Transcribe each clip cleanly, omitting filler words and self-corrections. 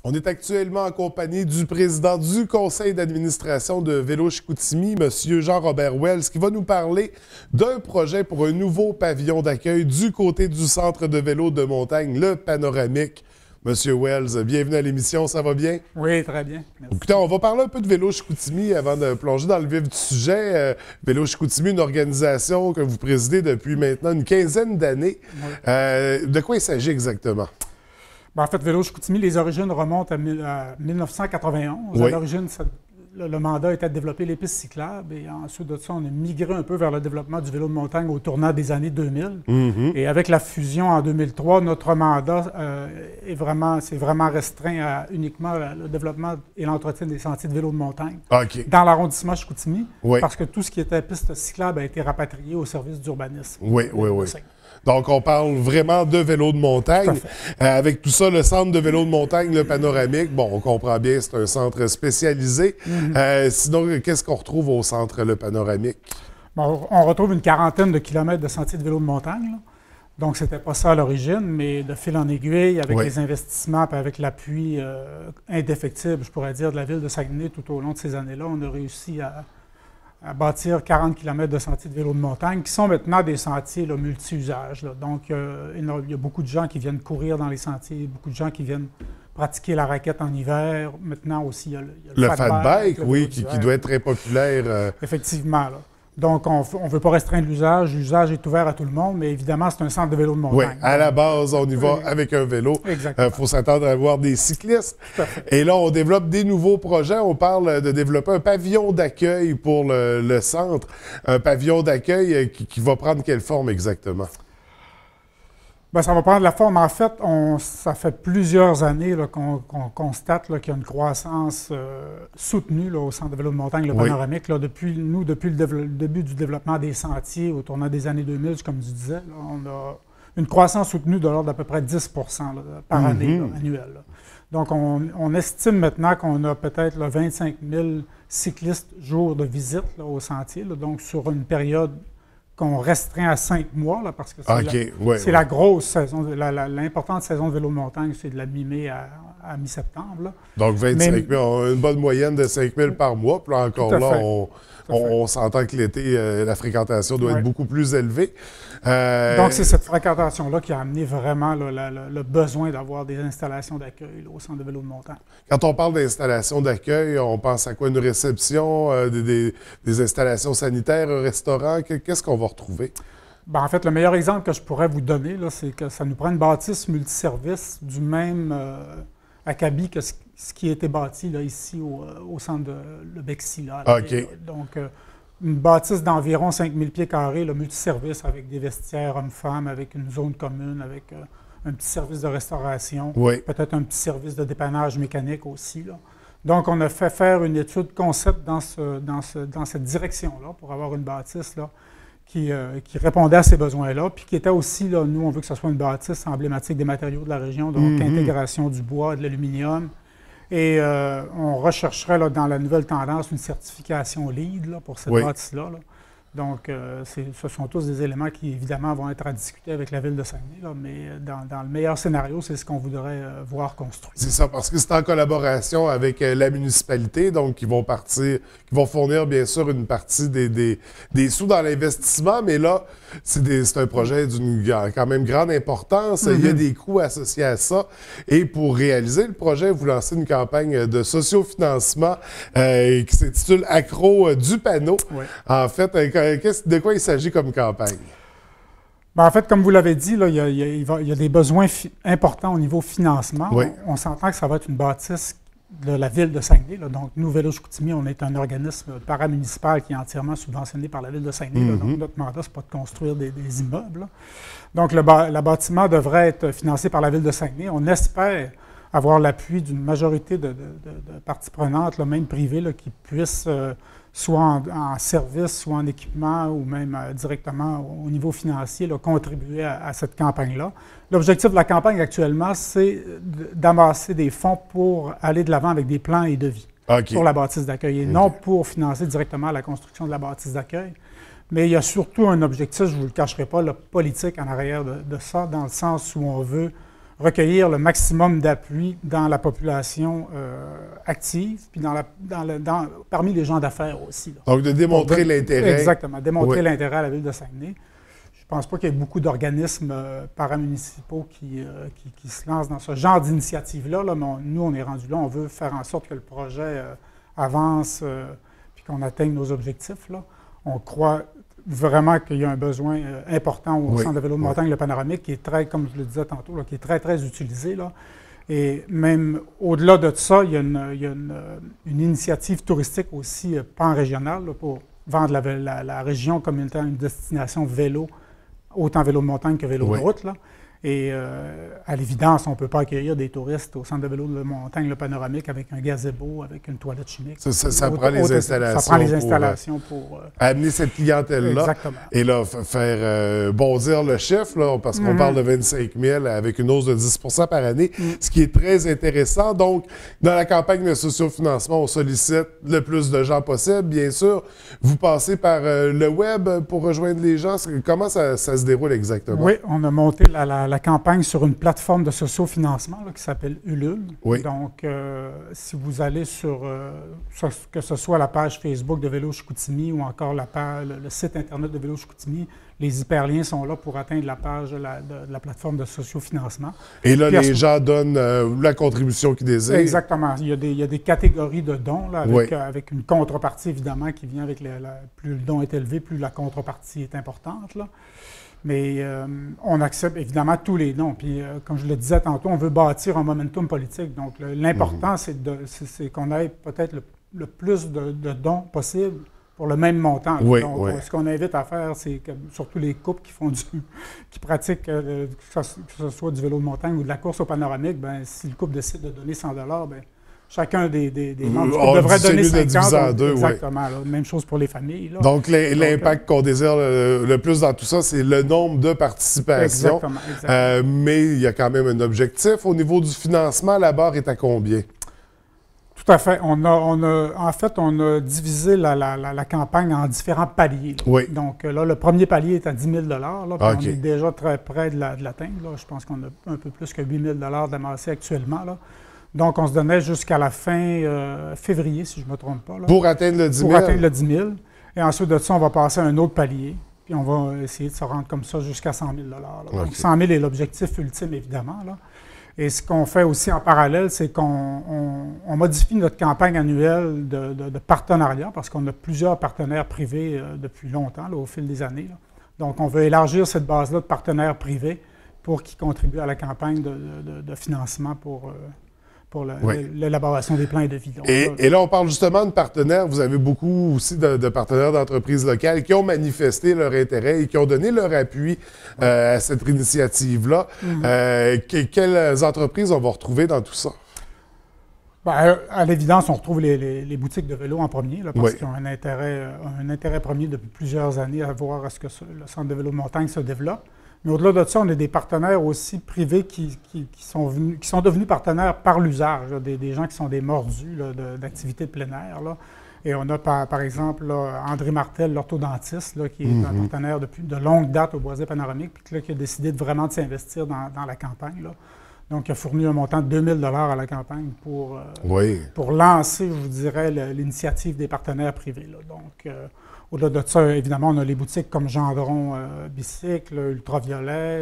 On est actuellement en compagnie du président du conseil d'administration de Vélo-Chicoutimi, M. Jean-Robert Wells, qui va nous parler d'un projet pour un nouveau pavillon d'accueil du côté du centre de vélo de montagne, le Panoramique. Monsieur Wells, bienvenue à l'émission, ça va bien? Oui, très bien. Merci. Écoutez, on va parler un peu de Vélo-Chicoutimi avant de plonger dans le vif du sujet. Vélo-Chicoutimi, une organisation que vous présidez depuis maintenant une quinzaine d'années. Oui. De quoi il s'agit exactement? Ben, en fait, Vélo-Chicoutimi, les origines remontent à 1991. Oui. À l'origine, le mandat était de développer les pistes cyclables et ensuite de ça, on a migré un peu vers le développement du vélo de montagne au tournant des années 2000. Et avec la fusion en 2003, notre mandat s'est vraiment restreint à uniquement le développement et l'entretien des sentiers de vélo de montagne OK. dans l'arrondissement Chicoutimi, Oui. parce que tout ce qui était piste cyclable a été rapatrié au service d'urbanisme. Oui. Donc, on parle vraiment de vélo de montagne. Avec tout ça, le centre de vélo de montagne, le Panoramique, bon, on comprend bien, c'est un centre spécialisé. Sinon, qu'est-ce qu'on retrouve au centre, le Panoramique? Bon, on retrouve une quarantaine de kilomètres de sentiers de vélo de montagne, là. Donc, c'était pas ça à l'origine, mais de fil en aiguille, avec les investissements et avec l'appui indéfectible, je pourrais dire, de la ville de Saguenay tout au long de ces années-là, on a réussi à bâtir 40 km de sentiers de vélo de montagne, qui sont maintenant des sentiers multi-usages. Donc, il y a beaucoup de gens qui viennent courir dans les sentiers, beaucoup de gens qui viennent pratiquer la raquette en hiver. Maintenant aussi, il y a le fat bike, oui, qui doit être très populaire. Effectivement, là. Donc, on ne veut pas restreindre l'usage. L'usage est ouvert à tout le monde, mais évidemment, c'est un centre de vélo de montagne. Oui, à la base, on y va avec un vélo. Exactement. Il faut s'attendre à voir des cyclistes. Et là, on développe des nouveaux projets. On parle de développer un pavillon d'accueil pour le centre. Un pavillon d'accueil qui va prendre quelle forme exactement? Bien, ça va prendre la forme. En fait, ça fait plusieurs années qu'on constate qu'il y a une croissance soutenue au centre de vélo de montagne, le Panoramique. Là, depuis le début du développement des sentiers, au tournant des années 2000, comme je disais, là, on a une croissance soutenue de l'ordre d'à peu près 10 par année annuelle. Là. Donc, on estime maintenant qu'on a peut-être 25 000 cyclistes jours de visite là, au sentier, là, donc sur une période qu'on restreint à 5 mois, là, parce que c'est la grosse saison, l'importante saison de vélo de montagne, c'est de la mi-mai à mi-septembre. Là. Donc 25 000, on a une bonne moyenne de 5 000 par mois. Puis là, encore là, on s'entend que l'été, la fréquentation doit être beaucoup plus élevée. Donc, c'est cette fréquentation-là qui a amené vraiment le besoin d'avoir des installations d'accueil au centre de vélo de montagne. Quand on parle d'installations d'accueil, on pense à quoi? Une réception, des installations sanitaires, un restaurant? Qu'est-ce qu'on va retrouver? Bien, en fait, le meilleur exemple que je pourrais vous donner, c'est que ça nous prend une bâtisse multiservice du même acabit que ce qui a été bâti là, ici au centre de le Bexy. Là, donc, une bâtisse d'environ 5 000 pieds carrés, le multiservice avec des vestiaires hommes-femmes, avec une zone commune, avec un petit service de restauration, peut-être un petit service de dépannage mécanique aussi. Là. Donc, on a fait faire une étude concept dans cette direction-là pour avoir une bâtisse là, qui répondait à ces besoins-là, puis qui était aussi, là, nous, on veut que ce soit une bâtisse emblématique des matériaux de la région, donc intégration du bois, de l'aluminium. Et on rechercherait là, dans la nouvelle tendance une certification LEED là, pour cette bâtisse-là. Là. Donc, ce sont tous des éléments qui, évidemment, vont être à discuter avec la Ville de Saguenay, là, mais dans le meilleur scénario, c'est ce qu'on voudrait voir construit. C'est ça, parce que c'est en collaboration avec la municipalité, donc qui vont fournir, bien sûr, une partie des sous dans l'investissement, mais là, c'est un projet d'une quand même grande importance. Il y a des coûts associés à ça. Et pour réaliser le projet, vous lancez une campagne de sociofinancement qui s'intitule Accro du panneau. En fait, de quoi il s'agit comme campagne? Bien, en fait, comme vous l'avez dit, là, il y a des besoins importants au niveau financement. On s'entend que ça va être une bâtisse de la Ville de Saguenay. Là. Donc, nous, Vélo-Chicoutimi, on est un organisme paramunicipal qui est entièrement subventionné par la Ville de Saguenay. Là. Donc, notre mandat, ce n'est pas de construire des immeubles. Là. Donc, le bâtiment devrait être financé par la Ville de Saguenay. On espère avoir l'appui d'une majorité de parties prenantes, là, même privées, là, qui puissent soit en service, soit en équipement, ou même directement au niveau financier, là, contribuer à cette campagne-là. L'objectif de la campagne actuellement, c'est d'amasser des fonds pour aller de l'avant avec des plans et devis pour la bâtisse d'accueil, et non pour financer directement la construction de la bâtisse d'accueil. Mais il y a surtout un objectif, je ne vous le cacherai pas, le politique en arrière de ça, dans le sens où on veut recueillir le maximum d'appui dans la population active, puis parmi les gens d'affaires aussi. Là. Donc, de démontrer l'intérêt. Exactement, démontrer l'intérêt à la Ville de Saguenay. Je ne pense pas qu'il y ait beaucoup d'organismes paramunicipaux qui se lancent dans ce genre d'initiative-là, là, mais nous, on est rendu là, on veut faire en sorte que le projet avance puis qu'on atteigne nos objectifs. Là. On croit vraiment qu'il y a un besoin important au centre de vélo de montagne, le panoramique, qui est très, comme je le disais tantôt, là, qui est très, très utilisé. Là. Et même au-delà de ça, il y a une initiative touristique aussi pan-régionale là, pour vendre la région comme étant une destination vélo, autant vélo de montagne que vélo de route. Là. Et à l'évidence, on ne peut pas accueillir des touristes au centre de vélo de montagne, le panoramique, avec un gazebo, avec une toilette chimique. Ça prend les installations. Ça prend les installations pour amener cette clientèle-là. Exactement. Et là, faire bondir le chiffre, là, parce qu'on parle de 25 000 avec une hausse de 10 % par année, ce qui est très intéressant. Donc, dans la campagne de sociofinancement, on sollicite le plus de gens possible, bien sûr. Vous passez par le web pour rejoindre les gens. Comment ça se déroule exactement? Oui, on a monté la campagne sur une plateforme de sociofinancement là, qui s'appelle Ulule. Oui. Donc, si vous allez sur, que ce soit la page Facebook de Vélo Chicoutimi ou encore le site Internet de Vélo Chicoutimi, les hyperliens sont là pour atteindre la page de la plateforme de sociofinancement. Et là, les gens donnent la contribution qu'ils désirent. Exactement. Il y a des catégories de dons, là, avec une contrepartie, évidemment, qui vient avec plus le don est élevé, plus la contrepartie est importante. Là. Mais on accepte évidemment tous les dons. Puis, comme je le disais tantôt, on veut bâtir un momentum politique. Donc, l'important, c'est qu'on ait peut-être le plus de dons possible pour le même montant. Donc, ce qu'on invite à faire, c'est que surtout les couples qui pratiquent, que ce soit du vélo de montagne ou de la course au panoramique, bien, si le couple décide de donner 100 $, bien, chacun des membres devrait donner 50 $. Exactement. Là, même chose pour les familles. Là. Donc, l'impact qu'on désire le plus dans tout ça, c'est le nombre de participations. Exactement. Mais il y a quand même un objectif. Au niveau du financement, la barre est à combien? Tout à fait. On a divisé la campagne en différents paliers. Là. Oui. Donc là, le premier palier est à 10 000 là, on est déjà très près de l'atteindre. Je pense qu'on a un peu plus que 8 000 d'amassés actuellement. Là. Donc, on se donnait jusqu'à la fin février, si je ne me trompe pas. Là, pour atteindre le 10 000? Pour atteindre le 10 000. Et ensuite de ça, on va passer à un autre palier. Puis on va essayer de se rendre comme ça jusqu'à 100 000 là. Donc, 100 000 est l'objectif ultime, évidemment. Là. Et ce qu'on fait aussi en parallèle, c'est qu'on modifie notre campagne annuelle de partenariat, parce qu'on a plusieurs partenaires privés depuis longtemps, là, au fil des années. Là. Donc, on veut élargir cette base-là de partenaires privés pour qu'ils contribuent à la campagne de financement pour l'élaboration des plans et devis. Et là, on parle justement de partenaires. Vous avez beaucoup aussi de partenaires d'entreprises locales qui ont manifesté leur intérêt et qui ont donné leur appui à cette initiative-là. Quelles entreprises on va retrouver dans tout ça? Bien, à l'évidence, on retrouve les boutiques de vélo en premier, là, parce qu'ils ont un intérêt premier depuis plusieurs années à voir à ce que le centre de vélo de montagne se développe. Mais au-delà de ça, on a des partenaires aussi privés qui sont devenus partenaires par l'usage, des gens qui sont des mordus d'activités de plein air. Là. Et on a par exemple là, André Martel, l'orthodontiste, là, qui est un partenaire de longue date au Boisé Panoramique, puis là, qui a décidé vraiment de s'investir dans la campagne. Là. Donc, il a fourni un montant de 2 000 $ à la campagne pour lancer, je vous dirais, l'initiative des partenaires privés. Là. Donc, au-delà de ça, évidemment, on a les boutiques comme Gendron Bicycle, Ultraviolet,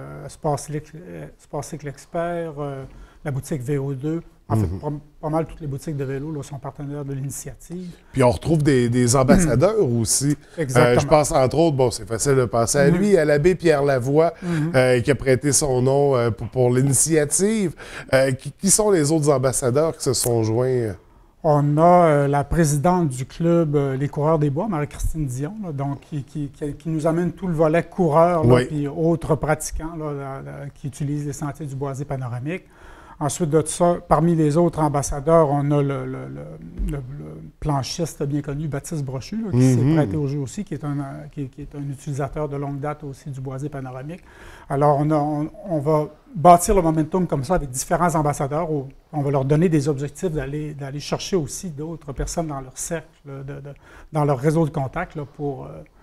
Sport-Cycle Expert, la boutique VO2. En fait, pas mal toutes les boutiques de vélo là, sont partenaires de l'initiative. Puis on retrouve des ambassadeurs aussi. Exactement. Je pense entre autres, c'est facile de penser à lui, à l'abbé Pierre Lavoie, qui a prêté son nom pour l'initiative. Qui sont les autres ambassadeurs qui se sont joints? On a la présidente du club Les Coureurs des Bois, Marie-Christine Dion, là, donc, qui nous amène tout le volet coureurs et autres pratiquants qui utilisent les sentiers du Boisé Panoramique. Ensuite de ça, parmi les autres ambassadeurs, on a le planchiste bien connu, Baptiste Brochu, là, qui s'est prêté au jeu aussi, qui est un utilisateur de longue date aussi du Boisé Panoramique. Alors, on va bâtir le momentum comme ça avec différents ambassadeurs. On va leur donner des objectifs d'aller chercher aussi d'autres personnes dans leur cercle, dans leur réseau de contacts là,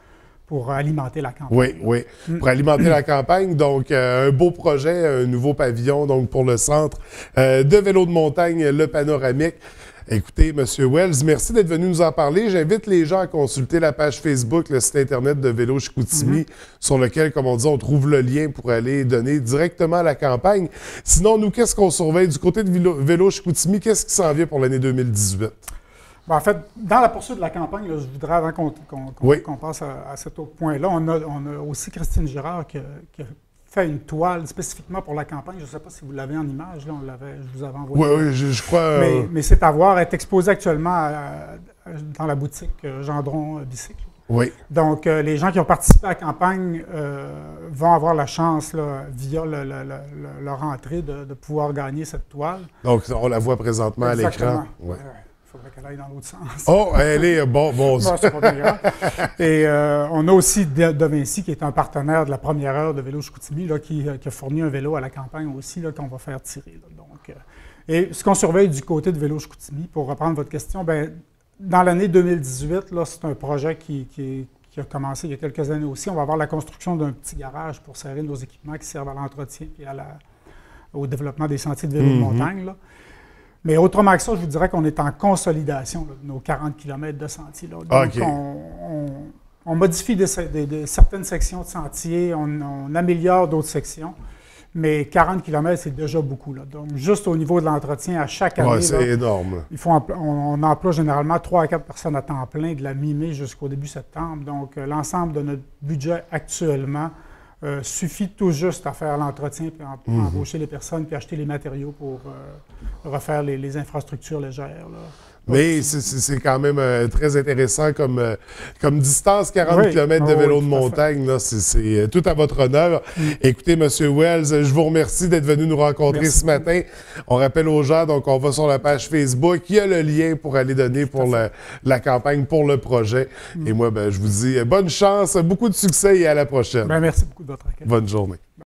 pour alimenter la campagne. Oui, oui. Pour alimenter la campagne, donc un beau projet, un nouveau pavillon donc pour le centre de vélo de montagne, le panoramique. Écoutez, M. Wells, merci d'être venu nous en parler. J'invite les gens à consulter la page Facebook, le site Internet de Vélo Chicoutimi, sur lequel, comme on dit, on trouve le lien pour aller donner directement à la campagne. Sinon, nous, qu'est-ce qu'on surveille du côté de Vélo Chicoutimi? Qu'est-ce qui s'en vient pour l'année 2018? Bon, en fait, dans la poursuite de la campagne, là, je voudrais, avant qu'on passe à cet autre point-là, on a aussi Christine Girard qui a fait une toile spécifiquement pour la campagne. Je ne sais pas si vous l'avez en image, là, je vous avais envoyé. Oui, je crois. Mais c'est à voir, elle est exposée actuellement dans la boutique Gendron Bicycle. Oui. Donc, les gens qui ont participé à la campagne vont avoir la chance, là, via leur entrée, de pouvoir gagner cette toile. Donc, on la voit présentement à l'écran. Ouais. Il faudrait qu'elle aille dans l'autre sens. Oh, elle est bon. Non, c'est pas bien grave. Et on a aussi De Vinci, qui est un partenaire de la première heure de Vélo Chicoutimi, là, qui a fourni un vélo à la campagne aussi, là, qu'on va faire tirer. Là. Donc, et ce qu'on surveille du côté de Vélo Chicoutimi, pour reprendre votre question, bien, dans l'année 2018, là, c'est un projet qui a commencé il y a quelques années aussi. On va avoir la construction d'un petit garage pour serrer nos équipements qui servent à l'entretien et au développement des sentiers de vélo de montagne, là. Mais autrement que ça, je vous dirais qu'on est en consolidation là, de nos 40 km de sentiers. Là. Donc, on modifie certaines sections de sentiers, on améliore d'autres sections, mais 40 km, c'est déjà beaucoup. Là. Donc, juste au niveau de l'entretien, à chaque année, c'est énorme. On emploie généralement 3 à 4 personnes à temps plein de la mi-mai jusqu'au début septembre. Donc, l'ensemble de notre budget actuellement suffit tout juste à faire l'entretien, puis embaucher les personnes, puis acheter les matériaux pour refaire les infrastructures légères. Là. Mais c'est quand même très intéressant comme distance, 40 km de vélo de montagne. C'est tout à votre honneur. Écoutez, M. Wells, je vous remercie d'être venu nous rencontrer ce matin. On rappelle aux gens, donc on va sur la page Facebook. Il y a le lien pour aller donner pour la campagne, pour le projet. Et moi, je vous dis bonne chance, beaucoup de succès et à la prochaine. Merci beaucoup de votre accueil. Bonne journée.